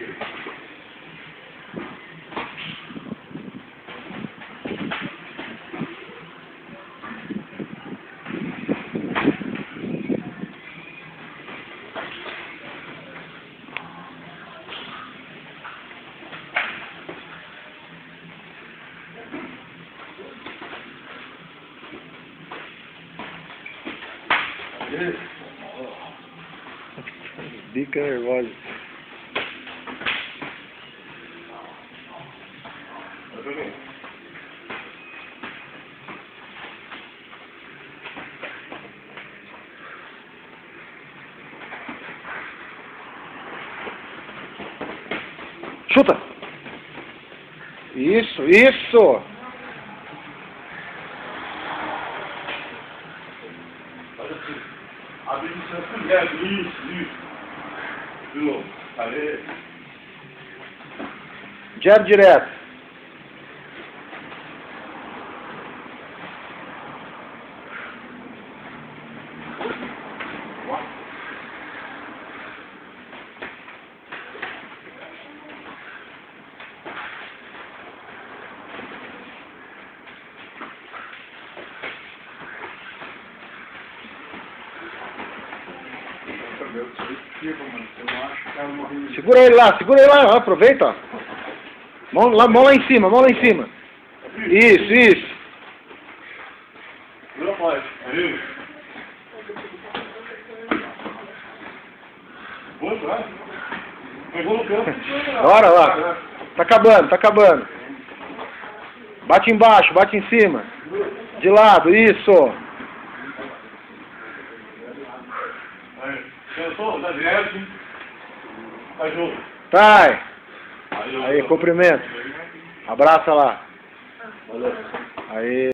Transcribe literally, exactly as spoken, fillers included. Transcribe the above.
Bica nervosa. Chuta! Isso, isso! Abre o seu projeto, isso, isso. De novo, aí. Jab direto. Segura ele lá, segura ele lá, ó, aproveita, ó. Mão lá, mão lá em cima, mão lá em cima. Isso, isso. Não pode, aí. Vou atrás. Eu vou no campo. Bora lá. Tá acabando, tá acabando. Bate embaixo, bate em cima. De lado, isso. Aí, pensou? Tá direto. Tá junto. Vai. Aí, Aí, cumprimento. Abraça lá. Valeu. Aí.